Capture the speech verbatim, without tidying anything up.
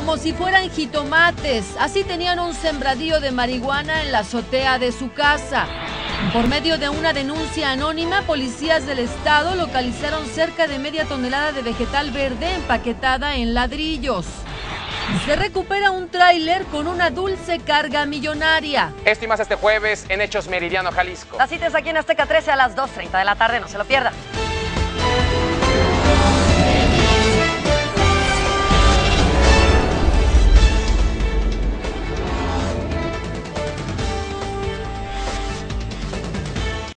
como si fueran jitomates. Así tenían un sembradío de marihuana en la azotea de su casa. Por medio de una denuncia anónima, policías del estado localizaron cerca de media tonelada de vegetal verde empaquetada en ladrillos. Se recupera un tráiler con una dulce carga millonaria. Esto y más este jueves en Hechos Meridiano, Jalisco. La cita es aquí en Azteca trece a las dos treinta de la tarde, no se lo pierdan.